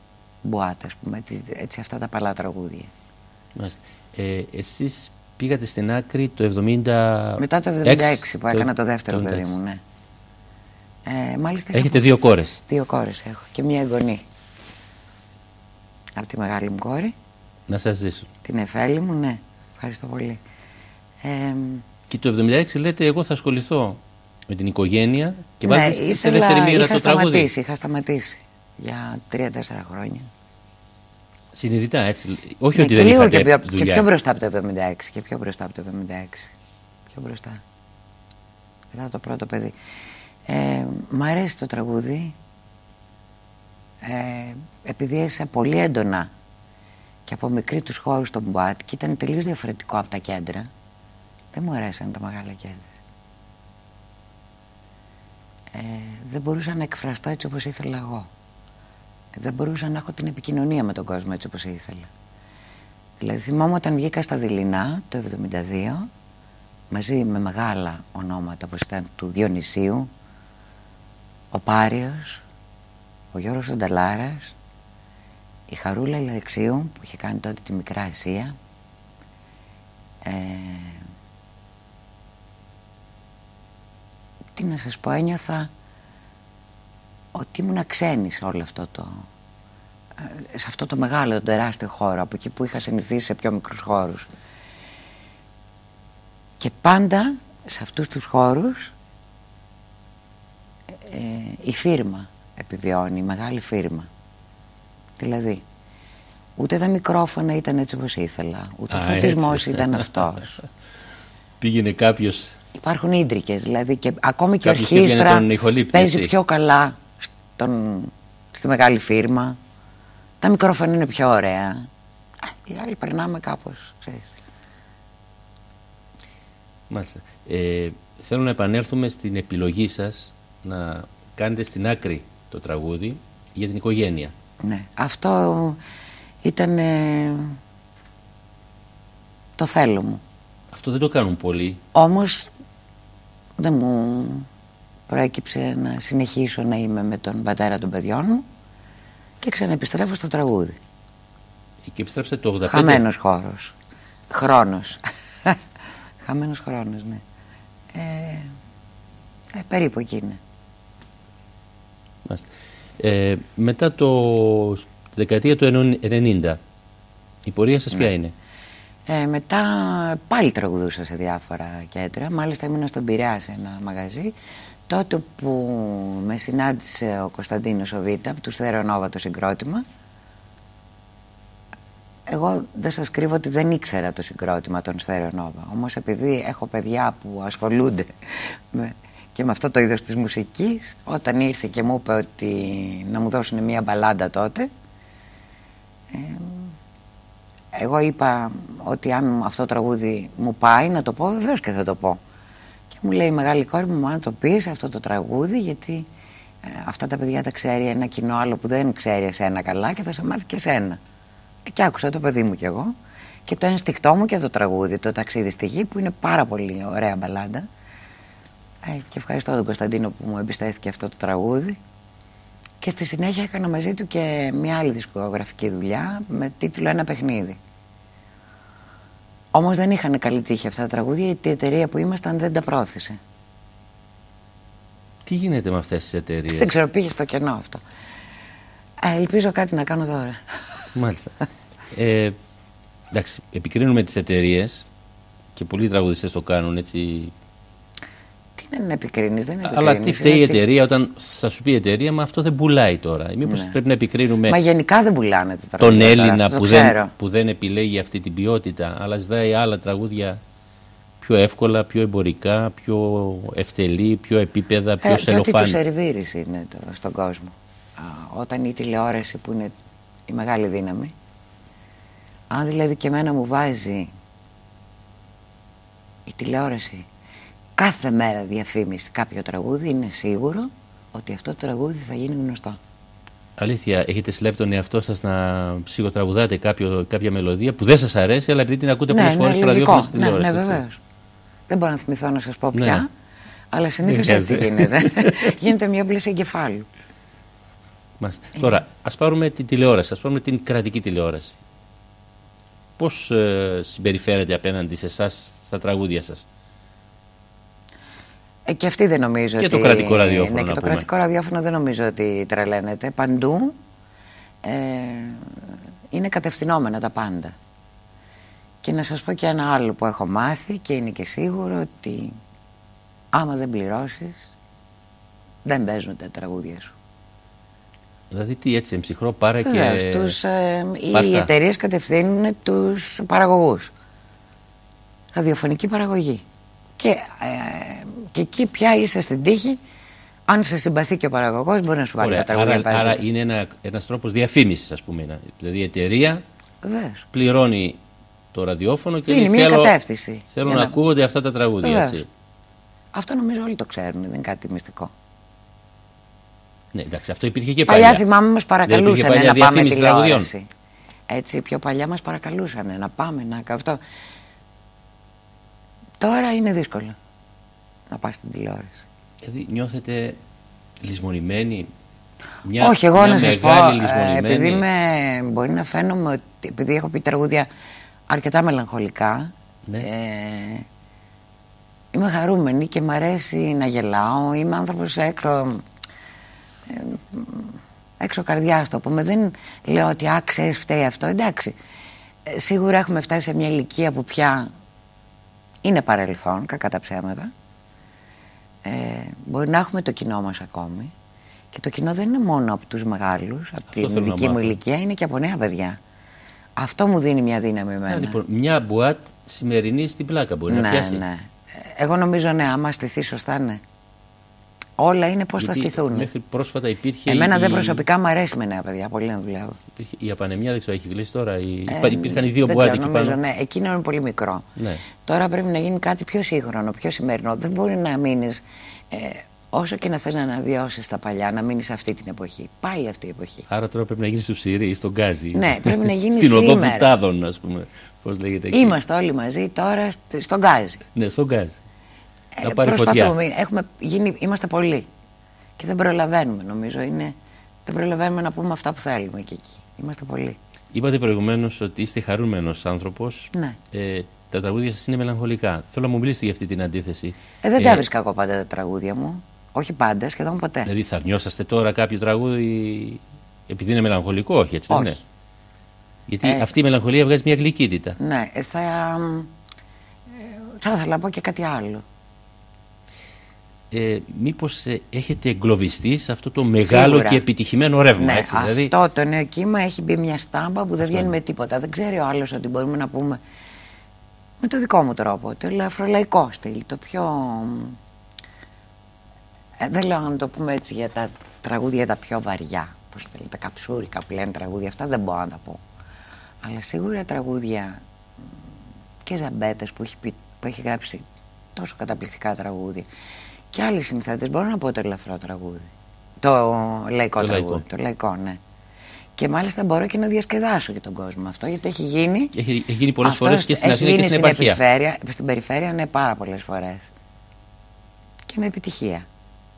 μπουάτ, ας πούμε, έτσι, αυτά τα παλά τραγούδια. Ε, εσείς πήγατε στην Άκρη το εβδομήντα έξι. Μετά το εβδομήντα έξι που έκανα το, το δεύτερο παιδί μου, ναι. Ε, μάλιστα έχετε δύο κόρες. Δύο κόρες έχω και μία εγγονή. Από τη μεγάλη μου κόρη. Να σας ζήσω. Την Εφέλη μου, ναι. Ευχαριστώ πολύ. Ε, και το εβδομήντα έξι λέτε εγώ θα ασχοληθώ με την οικογένεια και ναι, βάλτε σε ελεύθερη μοίρα το τραγούδι. Είχα σταματήσει για τρία-τέσσερα χρόνια. Συνειδητά, έτσι. Όχι ναι, ότι και δεν είχατε και πιο, δουλειά. Και πιο μπροστά από το εβδομήντα έξι. Και πιο μπροστά από το εβδομήντα έξι. Πιο μπροστά. Μετά το πρώτο παιδί. Ε, μ' αρέσει το τραγούδι. Ε, επειδή έζησα πολύ έντονα και από μικρή τους χώρους στο μπουάτ και ήταν τελείως διαφορετικό από τα κέντρα. Δεν μου αρέσαν τα μεγάλα κέντρα. Ε, δεν μπορούσα να εκφραστώ έτσι όπως ήθελα εγώ. Δεν μπορούσα να έχω την επικοινωνία με τον κόσμο έτσι όπως ήθελα. Δηλαδή θυμάμαι όταν βγήκα στα Δειλινά το εβδομήντα δύο μαζί με μεγάλα ονόματα όπως ήταν του Διονυσίου, ο Πάριος, ο Γιώργος Ονταλάρας, η Χαρούλα Αλεξίου που είχε κάνει τότε τη Μικρά Ασία, ε, τι να σας πω, ένιωθα ότι ήμουν ξένη σε όλο αυτό το, σε αυτό το μεγάλο, το τεράστιο χώρο, από εκεί που είχα συνηθίσει σε πιο μικρούς χώρους. Και πάντα σε αυτούς τους χώρους ε, η φίρμα επιβιώνει, η μεγάλη φίρμα. Δηλαδή, ούτε τα μικρόφωνα ήταν έτσι όπως ήθελα, ούτε ο φωτισμός ήταν αυτός. Πήγαινε κάποιος... Υπάρχουν ίντρικες, δηλαδή και ακόμη και η ορχήστρα παίζει πιο καλά στον, στη μεγάλη φίρμα. Τα μικρόφωνα είναι πιο ωραία. Οι άλλοι περνάμε κάπως, ξέρεις. Μάλιστα. Ε, θέλω να επανέλθουμε στην επιλογή σας να κάνετε στην άκρη το τραγούδι για την οικογένεια. Ναι, αυτό ήταν ε, το θέλω μου. Αυτό δεν το κάνουν πολλοί. Όμως δεν μου προέκυψε να συνεχίσω να είμαι με τον πατέρα των παιδιών μου και ξαναεπιστρέφω στο τραγούδι. Και επιστρέψατε το ογδόντα πέντε. Χαμένος χώρος. Χρόνος. Χαμένος χρόνος, ναι. Ε, ε, περίπου εκεί είναι. Ε, μετά το τη δεκαετία του ενενήντα η πορεία σας ναι. ποια είναι? Ε, μετά πάλι τραγουδούσα σε διάφορα κέντρα. Μάλιστα ήμουν στον Πειραιά σε ένα μαγαζί τότε που με συνάντησε ο Κωνσταντίνος ο Β' από του Στερεονόβα το συγκρότημα. Εγώ δεν σας κρύβω ότι δεν ήξερα το συγκρότημα των Στερεονόβα. Όμως επειδή έχω παιδιά που ασχολούνται με, και με αυτό το είδος της μουσικής, όταν ήρθε και μου είπε ότι να μου δώσουν μια μπαλάντα τότε, ε, εγώ είπα ότι αν αυτό το τραγούδι μου πάει να το πω, βεβαίως και θα το πω. Και μου λέει η μεγάλη κόρη μου, αν το πεις αυτό το τραγούδι, γιατί ε, αυτά τα παιδιά τα ξέρει ένα κοινό άλλο που δεν ξέρει εσένα καλά και θα σε μάθει και εσένα. Και άκουσα το παιδί μου κι εγώ και το ένστικτό μου και το τραγούδι, το Ταξίδι στη Γη, που είναι πάρα πολύ ωραία μπαλάντα. Ε, και ευχαριστώ τον Κωνσταντίνο που μου εμπιστεύτηκε αυτό το τραγούδι. Και στη συνέχεια έκανα μαζί του και μια άλλη δισκογραφική δουλειά με τίτλο Ένα παιχνίδι. Όμως δεν είχαν καλή τύχη αυτά τα τραγούδια, γιατί η εταιρεία που ήμασταν δεν τα πρόθεσε. Τι γίνεται με αυτές τις εταιρείες? Δεν ξέρω, πήγε στο κενό αυτό. Ε, ελπίζω κάτι να κάνω τώρα. Μάλιστα. ε, εντάξει, επικρίνουμε τις εταιρείες και πολλοί τραγουδιστές το κάνουν έτσι. Τι είναι να επικρίνεις, δεν είναι Αλλά τι φταίει η εταιρεία όταν θα σου πει η εταιρεία, μα αυτό δεν πουλάει τώρα. Μήπως ναι. πρέπει να επικρίνουμε. Μα γενικά δεν πουλάνε το τον Έλληνα τώρα, που, δεν, που δεν επιλέγει αυτή την ποιότητα, αλλά ζητάει άλλα τραγούδια πιο εύκολα, πιο εμπορικά, πιο ευτελή, πιο επίπεδα, πιο ε, σελοφάνη. Γιατί το σερβίρις είναι το, στον κόσμο. Α, όταν η τηλεόραση που είναι η μεγάλη δύναμη, αν δηλαδή και εμένα μου βάζει η τηλεόραση κάθε μέρα διαφήμιση κάποιο τραγούδι, είναι σίγουρο ότι αυτό το τραγούδι θα γίνει γνωστό. Αλήθεια, έχετε συλλάβει τον εαυτό σας να ψυχοτραγουδάτε κάποιο, κάποια μελωδία που δεν σας αρέσει, αλλά επειδή την ακούτε ναι, πολλές ναι, φορές στο ραδιόφωνο στην ναι, τηλεόραση? Ναι, ναι, βεβαίως. Δεν μπορώ να θυμηθώ να σας πω πια, ναι. Αλλά συνήθως έτσι γίνεται. Γίνεται μια πλήση εγκεφάλου. Μάλιστα. Τώρα, ας πάρουμε την τηλεόραση, ας πάρουμε την κρατική τηλεόραση. Πώς ε, συμπεριφέρεται απέναντι σε εσάς στα τραγούδια σας? Ε, και αυτή δεν νομίζω και ότι... το κρατικό ραδιόφωνο. Ναι, και το πούμε. κρατικό ραδιόφωνο δεν νομίζω ότι τρελαίνεται. Παντού ε, είναι κατευθυνόμενα τα πάντα. Και να σας πω και ένα άλλο που έχω μάθει και είναι και σίγουρο ότι άμα δεν πληρώσεις δεν παίζουν τα τραγούδια σου. Δηλαδή τι, έτσι εμψυχρό πάρα και... Βεβαίως, τους, ε, οι εταιρείες κατευθύνουν τους παραγωγούς. Ραδιοφωνική παραγωγή. Και, ε, και εκεί πια είσαι στην τύχη. Αν σε συμπαθεί και ο παραγωγός μπορεί να σου βάλει τα τραγούδια. Άρα, άρα είναι ένα, ένας τρόπος διαφήμισης, ας πούμε. Δηλαδή η εταιρεία Βεβαίως. πληρώνει το ραδιόφωνο και είναι λέει, μια θέλω, κατεύθυνση. θέλω να, να ακούγονται αυτά τα τραγούδια. Έτσι. Αυτό νομίζω όλοι το ξέρουν, δεν είναι κάτι μυστικό. Ναι, εντάξει, αυτό υπήρχε και παλιά. Παλιά θυμάμαι μας παρακαλούσαν να πάμε τηλεόραση. Έτσι, πιο παλιά μας παρακαλούσαν να πάμε να αυτό. Τώρα είναι δύσκολο να πας στην τηλεόραση. Δηλαδή νιώθετε λησμονημένοι? Μια, όχι, εγώ μια να σας πω, λησμονημένη... επειδή με, μπορεί να φαίνομαι ότι επειδή έχω πει τραγούδια αρκετά μελαγχολικά, ναι. ε, είμαι χαρούμενη και μ' αρέσει να γελάω, είμαι άνθρωπος έξω, ε, έξω καρδιάς το πούμε, δεν λέω ότι α, ξέρεις, φταίει αυτό, εντάξει, ε, σίγουρα έχουμε φτάσει σε μια ηλικία που πια είναι παρελθόν, κακά τα ψέματα, ε, μπορεί να έχουμε το κοινό μας ακόμη. Και το κοινό δεν είναι μόνο από τους μεγάλους, από αυτό την δική μου ηλικία, είναι και από νέα παιδιά. Αυτό μου δίνει μια δύναμη εμένα. Ναι, λοιπόν, μια μπουάτ σημερινή στην πλάκα μπορεί ναι, να πιάσει. Ναι. Εγώ νομίζω ναι, άμα στηθεί σωστά, ναι. Όλα είναι πώς θα στηθούν. Μέχρι πρόσφατα υπήρχε. Εμένα η... δεν προσωπικά μου αρέσει με νέα παιδιά, πολύ να δουλεύω. Υπήρχε... Η Απανεμιά δεν ξέρω, έχει κλείσει τώρα. Η... Ε, Υπήρχαν οι δύο μπουάτ εκεί πάνω. Νομίζω, ναι. Εκείνο είναι πολύ μικρό. Ναι. Τώρα πρέπει να γίνει κάτι πιο σύγχρονο, πιο σημερινό. Δεν μπορεί να μείνει. Ε, όσο και να θες να αναβιώσεις τα παλιά, να μείνεις σε αυτή την εποχή. Πάει αυτή η εποχή. Άρα τώρα πρέπει να γίνει στο Ψηρή ή στον Γκάζι. Ναι, πρέπει να γίνει στην σήμερα. Οδό Βουτάδων, ας πούμε. Πώς λέγεται εκεί. Είμαστε όλοι μαζί τώρα στον Γκάζι. Ναι, στον Γκάζι. Ε, προσπαθούμε. Έχουμε γίνει, είμαστε πολλοί. Και δεν προλαβαίνουμε, νομίζω. Είναι, δεν προλαβαίνουμε να πούμε αυτά που θέλουμε και εκεί. Είμαστε πολλοί. Είπατε προηγουμένως ότι είστε χαρούμενος άνθρωπος. Ναι. Ε, τα τραγούδια σας είναι μελαγχολικά. Θέλω να μου μιλήσετε για αυτή την αντίθεση. Ε, δεν ε, τα έβρισκα εγώ πάντα τα τραγούδια μου. Όχι πάντα, σχεδόν ποτέ. Δηλαδή θα αρνιόσαστε τώρα κάποιο τραγούδι επειδή είναι μελαγχολικό, όχι έτσι δεν όχι. είναι? Γιατί ε, αυτή η μελαγχολία βγάζει μια γλυκύτητα. Ναι, ε, θα, ε, θα ήθελα να πω και κάτι άλλο. Ε, μήπως ε, έχετε εγκλωβιστεί σε αυτό το μεγάλο Σίγουρα. Και επιτυχημένο ρεύμα, ναι, έτσι, αυτό δηλαδή... το νέο κύμα έχει μπει μια στάμπα που δεν βγαίνει με τίποτα. Δεν ξέρει ο άλλος ότι μπορούμε να πούμε με το δικό μου τρόπο, το ελαφρολαϊκό στυλ, το πιο... Ε, δεν λέω να το πούμε έτσι για τα τραγούδια τα πιο βαριά, πώς θέλει, τα καψούρικα που λένε τραγούδια, αυτά δεν μπορώ να τα πω. Αλλά σίγουρα τραγούδια και Ζαμπέτες που έχει, πει, που έχει γράψει τόσο καταπληκτικά τραγούδια. Και άλλοι συνθέτες, μπορώ να πω το ελαφρό τραγούδι. Το λαϊκό το τραγούδι. Λαϊκό. Το λαϊκό, ναι. Και μάλιστα μπορώ και να διασκεδάσω για τον κόσμο αυτό, γιατί έχει γίνει. Έχει, έχει γίνει πολλές φορές και στην Αθήνα και στην επαρχία. Περιφέρεια, στην περιφέρεια, ναι, πάρα πολλές φορές. Και με επιτυχία.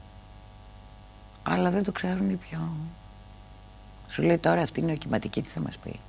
Αλλά δεν το ξέρουν οι πιο. Σου λέει τώρα αυτή είναι οκυματική, τι θα μας πει.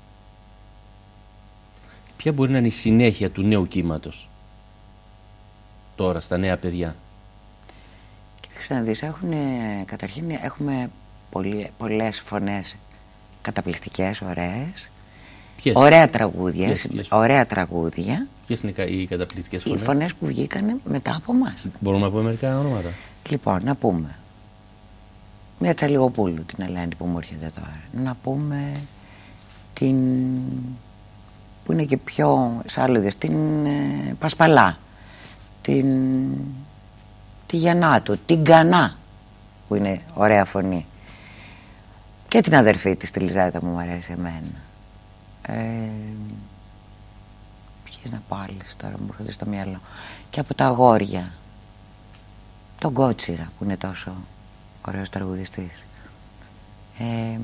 Ποια μπορεί να είναι η συνέχεια του νέου κύματος τώρα στα νέα παιδιά? Κοίταξε να δεις, έχουν, καταρχήν έχουμε πολλοί, πολλές φωνές καταπληκτικές, ωραίες. Ποιες? Ωραία τραγούδια. Ποιες, ποιες? Ωραία τραγούδια. Ποιες είναι οι καταπληκτικές φωνές? Οι φωνές που βγήκαν μετά από εμάς. Μπορούμε να πούμε μερικά ονόματα? Λοιπόν, να πούμε μια Τσαλιγοπούλου, την Ελένη που μου έρχεται τώρα. Να πούμε την που είναι και πιο σάλουδες, την ε, Πασπαλά, την τη Γιαννάτου, την Κανά που είναι ωραία φωνή, και την αδερφή της, τη Λιζάτα, μου αρέσει εμένα. Ε, ποιες να πω άλλες τώρα, μου έρχονται στο μυαλό. Και από τα αγόρια τον Κότσιρα που είναι τόσο ωραίος τραγουδιστής. Ε,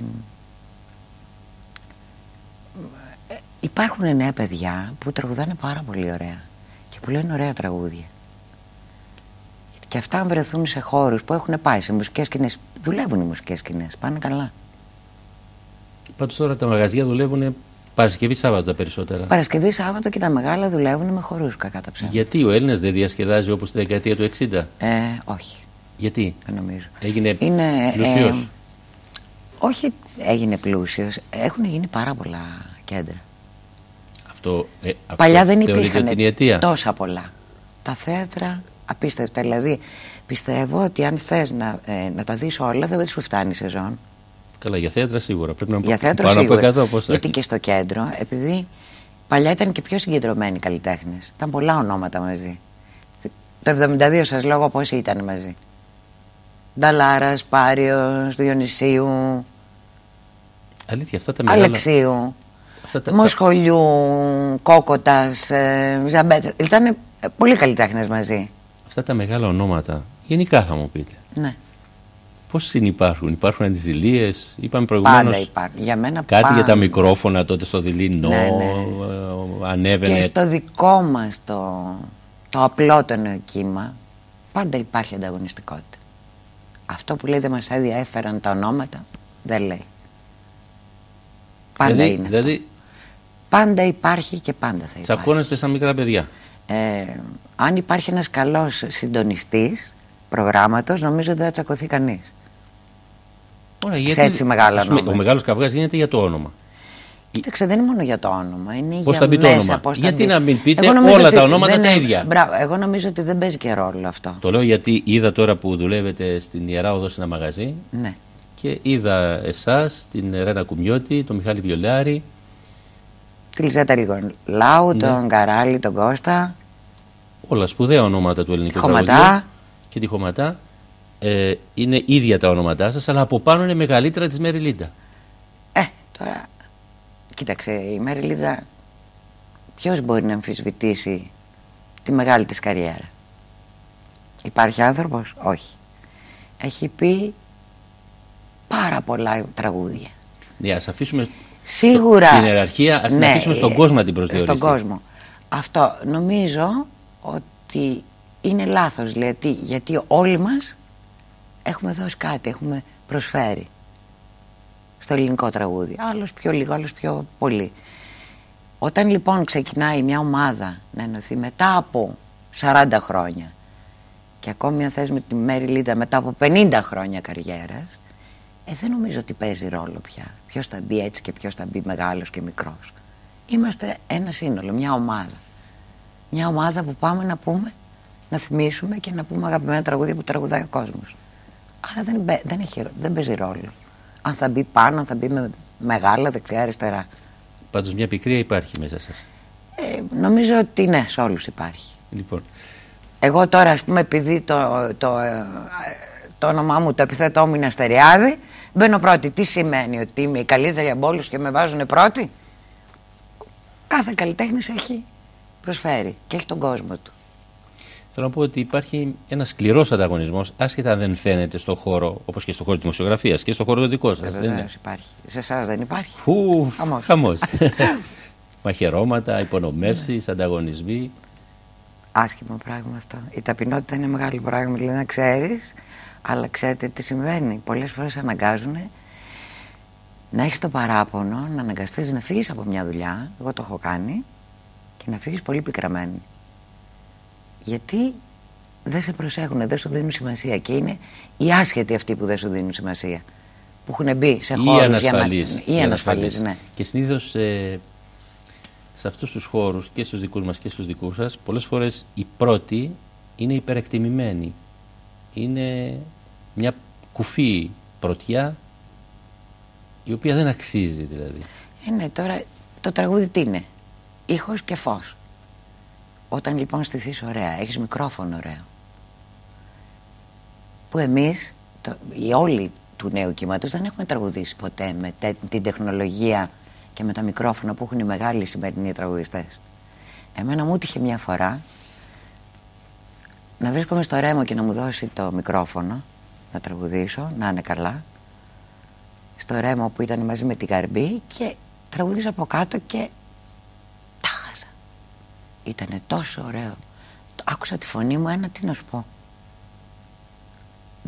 υπάρχουν νέα παιδιά που τραγουδάνε πάρα πολύ ωραία και που λένε ωραία τραγούδια. Γιατί Και αυτά αν βρεθούν σε χώρους που έχουν πάει, σε μουσικές σκηνές, δουλεύουν οι μουσικές σκηνές, πάνε καλά. Πάντως τώρα τα μαγαζιά δουλεύουν Παρασκευή Σάββατο τα περισσότερα. Παρασκευή Σάββατο και τα μεγάλα δουλεύουν με χορούς, κακά τα ψέματα. Γιατί ο Έλληνας δεν διασκεδάζει όπως τη δεκαετία του εξήντα? Ε, όχι. Γιατί? Δεν νομίζω. Έγινε Είναι, πλουσίος. Ε, όχι έγινε πλούσιος, έχουν γίνει πάρα πολλά κέντρα. Αυτό, ε, αυτό Παλιά δεν θεωρείται υπήρχαν ότι είναι η αιτία. τόσα πολλά. Τα θέατρα απίστευτα. Δηλαδή πιστεύω ότι αν θες να, ε, να τα δεις όλα δεν σου φτάνει η σεζόν. Καλά, για θέατρα σίγουρα. Πρέπει να Για θέατρο πάνω σίγουρα. από εκατό. Πώς θα Γιατί έχει. και στο κέντρο, επειδή παλιά ήταν και πιο συγκεντρωμένοι οι καλλιτέχνες. Ήταν πολλά ονόματα μαζί. Το εβδομήντα δύο σας λόγω πόσοι ήταν μαζί. Νταλάρας, Πάριος, Διονυσίου, Αλήθεια, αυτά τα μεγάλα. Αλεξίου, Αυτά τα, Μοσχολιού, Κόκοτας, ε, Ζαμπέτ. Ήταν πολλοί καλλιτέχνες μαζί. αυτά τα μεγάλα ονόματα, γενικά θα μου πείτε. Ναι. Πώς συνυπάρχουν, υπάρχουν αντιζηλίες, είπαμε προηγουμένως. Πάντα υπάρχουν. Για μένα Κάτι πάντα. για τα μικρόφωνα τότε στο δειλινό, Ναι, ναι. ε, ανέβαινε. Και στο δικό μας το, το απλό το νεοκύμα πάντα υπάρχει ανταγωνιστικότητα. Αυτό που λέει δεν μας ενδιαφέραν τα ονόματα δεν λέει. Πάντα δηλαδή, είναι αυτό. δηλαδή Πάντα υπάρχει και πάντα θα υπάρχει. τσακώνεστε σαν μικρά παιδιά. Ε, αν υπάρχει ένας καλός συντονιστής προγράμματος, νομίζω δεν θα τσακωθεί κανείς. Ωραία, Σε έτσι μεγάλα ας πούμε, ονόματα. ο μεγάλος καυγάς γίνεται για το όνομα. Κοίταξε, δεν είναι μόνο για το όνομα. Είναι Πώς για θα μπει το μέσα, όνομα. πώς θα Γιατί μπεις. να μην πείτε Εγώ νομίζω όλα ότι τα ονόματα δεν τα είναι- ίδια. Μπράβο, εγώ νομίζω ότι δεν παίζει και ρόλο αυτό. Το λέω γιατί είδα τώρα που δουλεύετε στην Ιερά Οδό σε ένα μαγαζί Ναι. και είδα εσάς, την Ρένα Κουμιώτη, τον Μιχάλη Βιολιάρη. Τη Λιζέτα Λιγολάου, Ναι. τον Καράλη, τον Κώστα, Όλα σπουδαία ονόματα του ελληνικού τη Χωματά. τραγουδιού και τη Χωματά. Ε, είναι ίδια τα ονόματά σας, αλλά από πάνω είναι μεγαλύτερα της Μέρι Λίντα. Ε, τώρα, κοίταξε, η Μέρι Λίντα, ποιος μπορεί να αμφισβητήσει τη μεγάλη της καριέρα? Υπάρχει άνθρωπος? Όχι. Έχει πει πάρα πολλά τραγούδια. Ναι, ας αφήσουμε Σίγουρα. την ιεραρχία, ας την Ναι, αφήσουμε στον ε, κόσμο να την προσδιορίσει. Στον κόσμο. Αυτό νομίζω ότι είναι λάθος, γιατί, γιατί όλοι μας έχουμε δώσει κάτι, έχουμε προσφέρει στο ελληνικό τραγούδι. Άλλος πιο λίγο, άλλος πιο πολύ. Όταν λοιπόν ξεκινάει μια ομάδα να ενωθεί μετά από σαράντα χρόνια και ακόμη αν θες με τη Μέρι Λίντα μετά από πενήντα χρόνια καριέρας, ε, δεν νομίζω ότι παίζει ρόλο πια ποιος θα μπει έτσι και ποιος θα μπει μεγάλος και μικρός. Είμαστε ένα σύνολο, μια ομάδα. Μια ομάδα που πάμε να πούμε, να θυμίσουμε και να πούμε αγαπημένα τραγούδια που τραγουδάει ο κόσμος. Αλλά δεν, μπαι- δεν, έχει, δεν παίζει ρόλο. Αν θα μπει πάνω, αν θα μπει με μεγάλα, δεξιά, αριστερά. Πάντως μια πικρία υπάρχει μέσα σας. Ε, νομίζω ότι ναι, σε όλους υπάρχει. Λοιπόν, Εγώ τώρα, ας πούμε, επειδή το, το, ε, το όνομά μου, το επιθέτω μου είναι Αστεριάδη, μπαίνω πρώτη. Τι σημαίνει? Ότι είμαι η καλύτερη από όλους και με βάζουν πρώτη? Κάθε καλλιτέχνης έχει προσφέρει και έχει τον κόσμο του. θέλω να πω ότι υπάρχει ένας σκληρός ανταγωνισμός, άσχετα αν δεν φαίνεται στο χώρο, όπως και στο χώρο της δημοσιογραφίας και στο χώρο το δικό σας. δεν είναι? Βεβαίως υπάρχει. Σε εσάς δεν υπάρχει? Φου, Χαμός. χαμός. Μαχαιρώματα, υπονομεύσεις, ανταγωνισμοί. Άσχημο πράγμα αυτό. Η ταπεινότητα είναι μεγάλο πράγμα, δηλαδή να ξέρεις, αλλά ξέρετε τι συμβαίνει. Πολλές φορές αναγκάζουν να έχεις το παράπονο, να αναγκαστείς να φύγεις από μια δουλειά, εγώ το έχω κάνει, και να φύγεις πολύ πικραμένη. Γιατί δεν σε προσέχουν, δεν σου δίνουν σημασία και είναι οι άσχετοι αυτοί που δεν σου δίνουν σημασία. Που έχουν μπει σε Ή χώρους για να... ανασφαλείς. Ή ανασφαλείς, ναι. Και συνήθως ε, σε αυτούς τους χώρους και στους δικούς μας και στους δικούς σας, πολλές φορές οι πρώτοι είναι υπερεκτιμημένοι. Είναι μια κουφή πρωτιά η οποία δεν αξίζει δηλαδή. Ε, ναι, τώρα το τραγούδι τι είναι? Ήχος και φως. Όταν λοιπόν στηθείς ωραία, έχεις μικρόφωνο ωραίο, που εμείς, το, οι όλοι του νέου κύματος δεν έχουμε τραγουδήσει ποτέ με τε, την τεχνολογία και με τα μικρόφωνα που έχουν οι μεγάλοι σημερινοί τραγουδιστές. Εμένα μου έτυχε μια φορά να βρίσκομαι στο Ρέμο και να μου δώσει το μικρόφωνο να τραγουδήσω, να είναι καλά, στο Ρέμο που ήταν μαζί με την Γαρμπή, και τραγουδίσα από κάτω και τα χάσα. Ήτανε τόσο ωραίο. Άκουσα τη φωνή μου, ένα τι να σου πω.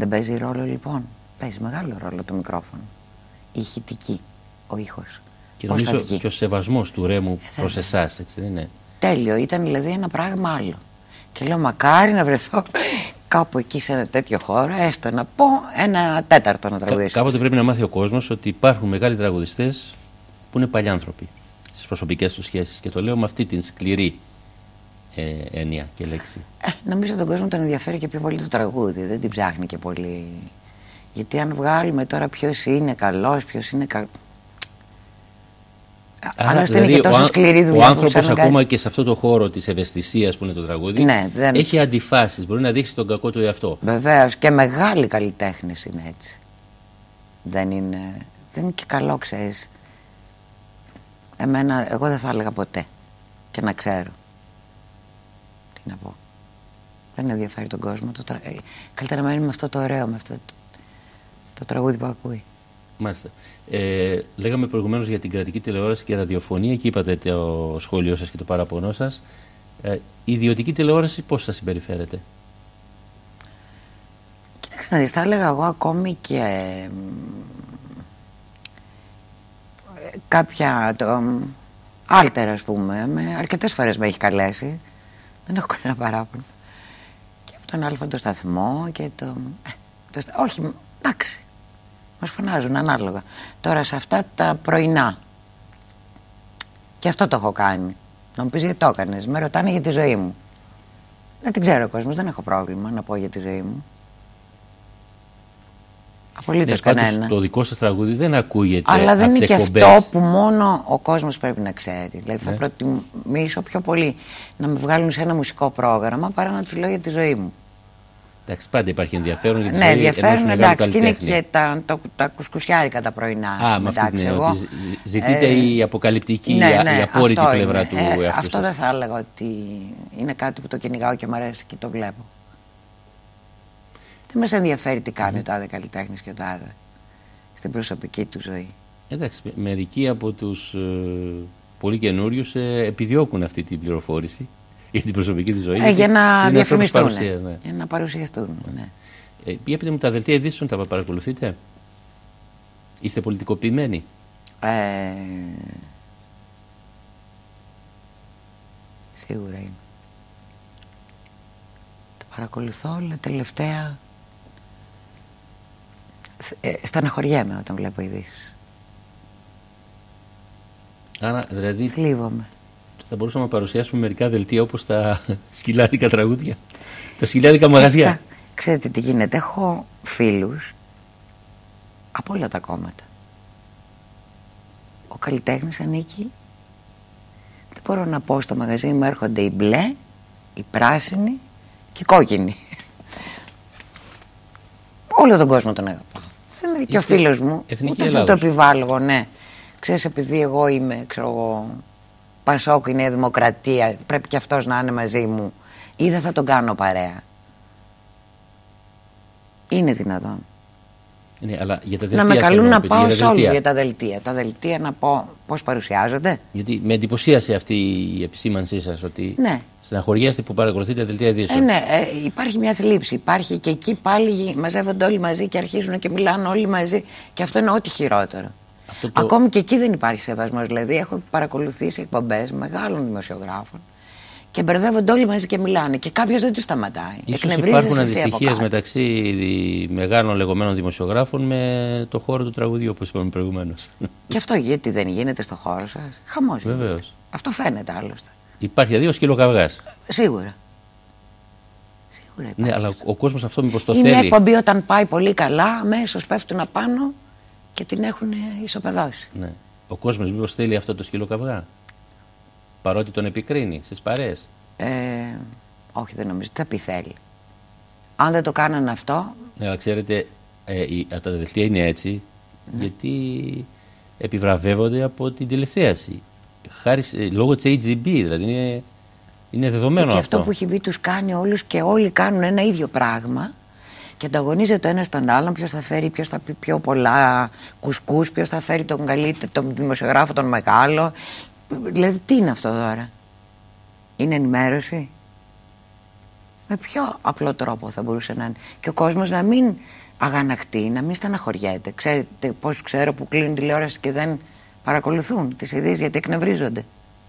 Δεν παίζει ρόλο λοιπόν? Παίζει μεγάλο ρόλο το μικρόφωνο. Η ηχητική, ο ήχος. Και πώς νομίζω θα βγει. και ο σεβασμός του Ρέμου Ε, προς εσάς, έτσι δεν είναι? Τέλειο, ήταν δηλαδή ένα πράγμα άλλο. Και λέω μακάρι να βρεθώ κάπου εκεί σε ένα τέτοιο χώρο, έστω να πω ένα τέταρτο να τραγουδήσω. Κα, κάποτε πρέπει να μάθει ο κόσμος ότι υπάρχουν μεγάλοι τραγουδιστές που είναι παλιάνθρωποι στις προσωπικές τους σχέσεις. Και το λέω με αυτή την σκληρή ε, έννοια και λέξη. Ε, νομίζω τον κόσμο τον ενδιαφέρει και πιο πολύ το τραγούδι, δεν την ψάχνει και πολύ. Γιατί αν βγάλουμε τώρα ποιος είναι καλός, ποιος είναι κα... Άλλωστε δηλαδή, είναι και τόσο ο, σκληρή δουλειά. Ο άνθρωπος αναγκάζει... ακόμα και σε αυτό το χώρο της ευαισθησίας που είναι το τραγούδι, ναι, δεν... έχει αντιφάσεις, μπορεί να δείξει τον κακό του εαυτό. Βεβαίως, και μεγάλοι καλλιτέχνες είναι έτσι. Δεν είναι, δεν είναι και καλό, ξέρεις. Εμένα, εγώ δεν θα έλεγα ποτέ και να ξέρω. Τι να πω. Δεν ενδιαφέρει τον κόσμο. Το τρα... Καλύτερα να μένει με αυτό το ωραίο, με αυτό το, το τραγούδι που ακούει. Μάλιστα. Ε, λέγαμε προηγουμένως για την κρατική τηλεόραση και ραδιοφωνία και είπατε το σχόλιο σας και το παραπονό σας. Ε, η ιδιωτική τηλεόραση πώς θα συμπεριφέρεται? Κοίταξε να δεις, θα έλεγα εγώ ακόμη και ε, κάποια το, άλτερα, ας πούμε, με, αρκετές φορές με έχει καλέσει. Δεν έχω κανένα παράπονο. Και από τον Α το σταθμό και το... Ε, το όχι, εντάξει. Μας φωνάζουν ανάλογα. Τώρα σε αυτά τα πρωινά. Και αυτό το έχω κάνει. Να μου πεις γιατί το έκανες. Με ρωτάνε για τη ζωή μου. Δεν την ξέρω ο κόσμος, δεν έχω πρόβλημα να πω για τη ζωή μου. Απολύτως ναι, κανένα. Το δικό σας τραγούδι δεν ακούγεται. Αλλά δεν είναι και εκπομπές. αυτό που μόνο ο κόσμος πρέπει να ξέρει. Δηλαδή ναι. θα προτιμήσω πιο πολύ να με βγάλουν σε ένα μουσικό πρόγραμμα παρά να τους λέω για τη ζωή μου. Εντάξει, πάντα υπάρχει ενδιαφέρον για τη ναι, ζωή ενδιαφέρον, ενός εντάξει, και είναι καλλιτέχνη. και τα, το, τα κουσκουσιάρικα τα πρωινά. Α, με αυτή την εγώ, ότι ζητείτε ε, η αποκαλυπτική, ναι, ναι, η απόρριτη πλευρά είναι. του ε, εαυτού Αυτό σας. δεν θα έλεγα ότι είναι κάτι που το κυνηγάω και μου αρέσει και το βλέπω. Δεν μας ενδιαφέρει τι κάνει mm. ο τάδε καλλιτέχνης και ο τάδε στην προσωπική του ζωή. Εντάξει, μερικοί από τους ε, πολύ καινούριους ε, επιδιώκουν αυτή την πληροφόρηση για την προσωπική του ζωή. Ε, για να διαφημιστούν, παρουσία, ναι. για να παρουσιαστούν. Ναι. Ε, για πείτε μου, τα δελτία ειδήσεων τα παρακολουθείτε? Είστε πολιτικοποιημένοι? Ε, σίγουρα είμαι. Τα παρακολουθώ, αλλά τελευταία ε, στεναχωριέμαι όταν βλέπω ειδήσεις. Άρα, δηλαδή, θλίβομαι. Θα μπορούσαμε να παρουσιάσουμε μερικά δελτία όπως τα σκυλάδικα τραγούδια, τα σκυλάδικα μαγαζιά. Κοίτα, ξέρετε τι γίνεται, έχω φίλους από όλα τα κόμματα. Ο καλλιτέχνης ανήκει, δεν μπορώ να πω, στο μαγαζί μου έρχονται οι μπλε, οι πράσινοι και οι κόκκινοι. Όλο τον κόσμο τον αγαπάω. Δεν είναι και ο φίλος μου, ούτε αυτό το επιβάλλω, ναι. Ξέρεις, επειδή εγώ είμαι, ξέρω εγώ, Πασόκ, η Νέα Δημοκρατία, πρέπει και αυτός να είναι μαζί μου, ή δεν θα τον κάνω παρέα. Είναι δυνατόν. Ναι, αλλά για τα δελτία να με καλούν να πει, πάω για σε όλους για τα δελτία. Τα δελτία να πω πώς παρουσιάζονται. Γιατί με εντυπωσίασε αυτή η επισήμανσή σας ότι ναι. στεναχωριέστε που παρακολουθείτε δελτία ειδήσεων. Ε, ναι, ε, υπάρχει μια θλίψη. Υπάρχει και εκεί πάλι μαζεύονται όλοι μαζί και αρχίζουν και μιλάνε όλοι μαζί. Και αυτό είναι ό,τι χειρότερο. Αυτό το... Ακόμη και εκεί δεν υπάρχει σεβασμός. Δηλαδή, έχω παρακολουθήσει εκπομπές μεγάλων δημοσιογράφων και μπερδεύονται όλοι μαζί και μιλάνε. Και κάποιος δεν τους σταματάει. Ίσως υπάρχουν αντιστοιχίες μεταξύ μεγάλων λεγόμενων δημοσιογράφων με το χώρο του τραγουδιού, όπως είπαμε προηγουμένως. Και αυτό γιατί δεν γίνεται στο χώρο σας? Χαμός. Βεβαίως. Αυτό φαίνεται άλλωστε. Υπάρχει δηλαδή ο σκυλοκαυγάς. Σίγουρα. Σίγουρα υπάρχει. Ναι, αλλά ο κόσμος αυτό μήπως το είναι θέλει? Είναι μια εκπομπή όταν πάει πολύ καλά, αμέσως πέφτουν απάνω και την έχουν ισοπεδώσει. Ναι. Ο κόσμος μήπως θέλει αυτό το σκυλοκαυγά? Παρότι τον επικρίνει στις παρέες. Ε, όχι, δεν νομίζω. Τι θα πει θέλει. Αν δεν το κάνανε αυτό... Ναι, αλλά ξέρετε, ε, η, τα δελτία είναι έτσι, ναι. γιατί επιβραβεύονται από την τηλεθέαση. Χάρη, λόγω της έιτς τζι μπι, δηλαδή είναι, είναι δεδομένο και αυτό. αυτό που έχει μπει τους κάνει όλους και όλοι κάνουν ένα ίδιο πράγμα και ανταγωνίζεται ο ένας τον άλλον, ποιος θα φέρει, ποιος θα πει πιο πολλά κουσκούς, ποιος θα φέρει τον καλύτερο, τον δημοσιογράφο τον μεγάλο. Δηλαδή τι είναι αυτό τώρα? Είναι ενημέρωση? Με πιο απλό τρόπο θα μπορούσε να είναι. Και ο κόσμος να μην αγανακτεί, να μην στεναχωριέται. Ξέρετε πώς ξέρω που κλείνουν τηλεόραση και δεν παρακολουθούν τις ειδήσεις γιατί εκνευρίζονται.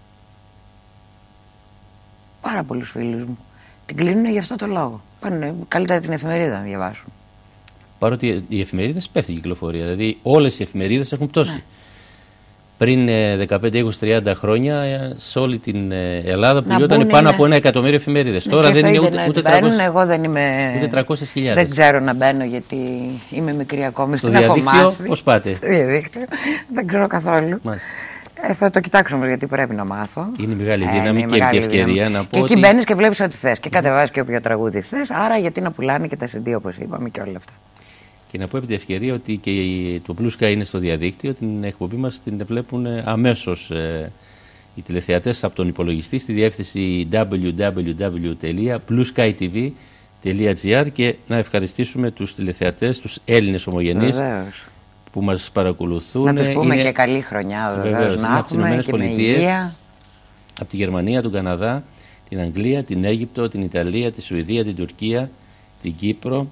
Πάρα πολλούς φίλους μου την κλείνουν γι' αυτό το λόγο. Πάνε καλύτερα την εφημερίδα να διαβάσουν. Παρότι οι εφημερίδες πέφτει η κυκλοφορία. Δηλαδή όλες οι εφημερίδες έχουν πτώσει. Ναι. Πριν δεκαπέντε, είκοσι, τριάντα χρόνια σε όλη την Ελλάδα πουλιόταν πάνω είναι... από ένα εκατομμύριο εφημερίδες. Ναι, τώρα δεν είναι ούτε, ούτε τριακόσιες. Εγώ δεν είμαι. Ούτε τριακόσιες χιλιάδες. Δεν ξέρω να μπαίνω γιατί είμαι μικρή ακόμη. Στο διαδίκτυο πώς πάτε? Στο διαδίκτυο δεν ξέρω καθόλου. Ε, θα το κοιτάξω όμως γιατί πρέπει να μάθω. Είναι μεγάλη δύναμη ε, και μεγάλη ευκαιρία δύναμη. Να πω. Και εκεί ότι... μπαίνεις και βλέπεις ό,τι θες. Και κατεβάζεις και όποιο τραγούδι θες. Άρα γιατί να πουλάνε και τα σι ντι όπως είπαμε και όλα αυτά. Και να πω επί την ευκαιρία ότι και το Blue Sky είναι στο διαδίκτυο. Την εκπομπή μας την βλέπουν αμέσως ε, οι τηλεθεατές από τον υπολογιστή στη διεύθυνση double-u double-u double-u τελεία blue sky t v τελεία gr και να ευχαριστήσουμε τους τηλεθεατές, τους Έλληνες ομογενείς. Βεβαίως. Που μας παρακολουθούν. Να τους πούμε είναι... και καλή χρονιά βεβαίως να έχουμε και με υγεία. Από τη Γερμανία, τον Καναδά, την Αγγλία, την Αίγυπτο, την Ιταλία, τη Σουηδία, την Τουρκία, την Κύπρο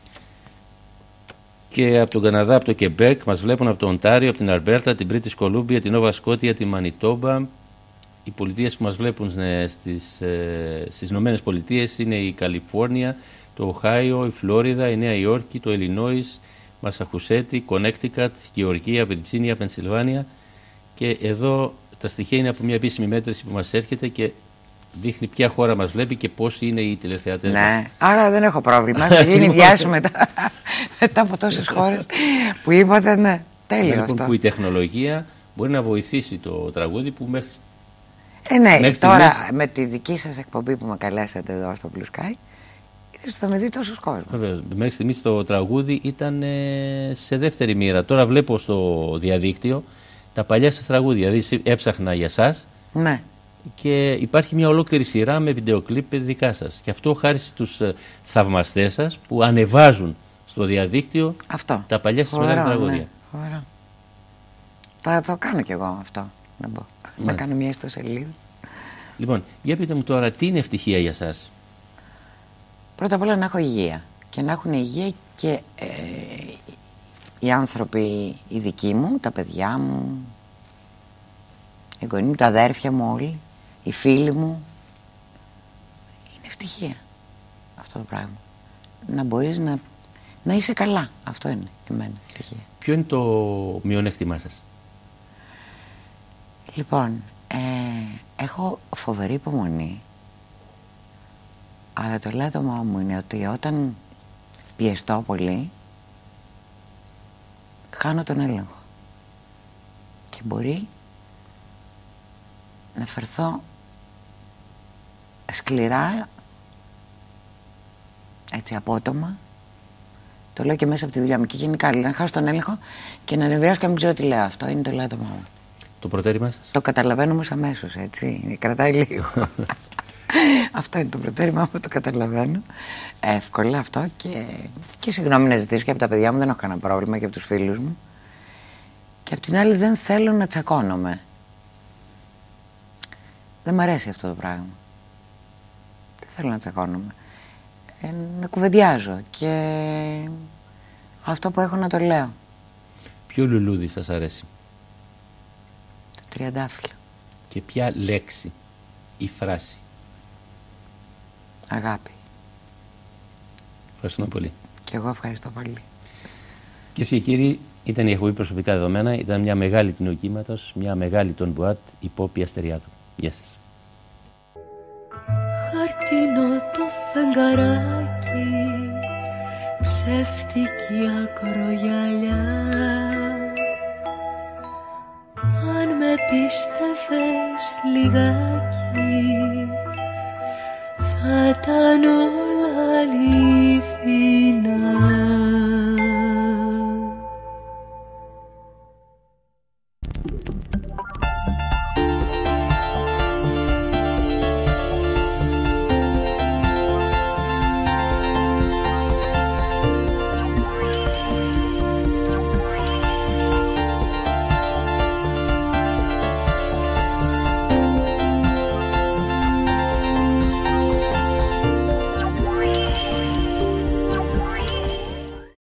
και από τον Καναδά, από το Κεμπέκ, μας βλέπουν από το Οντάριο, από την Αλμπέρτα, την British Κολούμπια, την Νόβα Σκότια, την Μανιτόμπα. Οι πολιτείες που μας βλέπουν στις, στις Ηνωμένες Πολιτείες είναι η Καλιφόρνια, το Οχάιο, η Φλόριδα, η Νέα Υόρκη, το Illinois, Μασαχουσέτη, Κονέκτικατ, Γεωργία, Βιρτζίνια, Πενσιλβάνια και εδώ τα στοιχεία είναι από μια επίσημη μέτρηση που μας έρχεται και δείχνει ποια χώρα μας βλέπει και πώς είναι οι τηλεθεατές ναι, μας. Άρα δεν έχω πρόβλημα. Θα γίνει διάσημο μετά, μετά από τόσες χώρες που είπατε, ναι, τέλειο λοιπόν, αυτό. Που η τεχνολογία μπορεί να βοηθήσει το τραγούδι που μέχρι... Ε, ναι, μέχρι τώρα στιγμής... με τη δική σας εκπομπή που με καλέσατε εδώ στο Blue Sky, θα με δει τόσος κόσμος. Βεβαίως. Μέχρι στιγμής το τραγούδι ήταν ε, σε δεύτερη μοίρα. Τώρα βλέπω στο διαδίκτυο τα παλιά σας τραγούδια. Δηλαδή έψαχνα για σας ναι. Και υπάρχει μια ολόκληρη σειρά με βιντεοκλίπ δικά σας. Και αυτό χάρη στους ε, θαυμαστές σας που ανεβάζουν στο διαδίκτυο αυτό. Τα παλιά σας μεγάλα τραγούδια. Ναι. Θα το κάνω κι εγώ αυτό. Να, μπω. να κάνω μια ιστοσελίδα. Λοιπόν, για πείτε μου τώρα, τι είναι ευτυχία για σας? Πρώτα απ' όλα να έχω υγεία και να έχουν υγεία και ε, οι άνθρωποι οι δικοί μου, τα παιδιά μου, οι γονείς μου, τα αδέρφια μου όλοι, οι φίλοι μου. Είναι ευτυχία αυτό το πράγμα. Να μπορείς να, να είσαι καλά. Αυτό είναι εμένα ευτυχία. Ποιο είναι το μειονέκτημά σας? Λοιπόν, ε, έχω φοβερή υπομονή. Αλλά το ελάττωμά μου είναι ότι όταν πιεστώ πολύ, χάνω τον έλεγχο. Και μπορεί να φερθώ σκληρά, έτσι απότομα. Το λέω και μέσα από τη δουλειά μου και γενικά, να χάσω τον έλεγχο και να νευριάσω και να μην ξέρω τι λέω. Αυτό είναι το ελάττωμά μου. Το προτέρημά σας? Το καταλαβαίνω όμως αμέσως, έτσι. Κρατάει λίγο. Αυτό είναι το προτέρημά μου, το καταλαβαίνω εύκολα αυτό και, και συγγνώμη να ζητήσω και από τα παιδιά μου, δεν έχω κανένα πρόβλημα, και από τους φίλους μου. Και απ' την άλλη δεν θέλω να τσακώνομαι. Δεν μ' αρέσει αυτό το πράγμα. Δεν θέλω να τσακώνομαι. Ε, να κουβεντιάζω και αυτό που έχω να το λέω. Ποιο λουλούδι σας αρέσει? Το τριαντάφυλλο. Και ποια λέξη ή φράση? Αγάπη. Ευχαριστούμε πολύ. Και εγώ ευχαριστώ πολύ. Κυρίες και κύριοι, ήταν η εκπομπή Προσωπικά Δεδομένα. Ήταν μια μεγάλη ταινίου κύματος, μια μεγάλη τον Μπουάτ, η Πόπη Αστεριάδου. Γεια σας. Χαρτινό το φεγγαράκι, ψεύτικη ακρογιαλιά. Αν με πίστευες λιγάκι,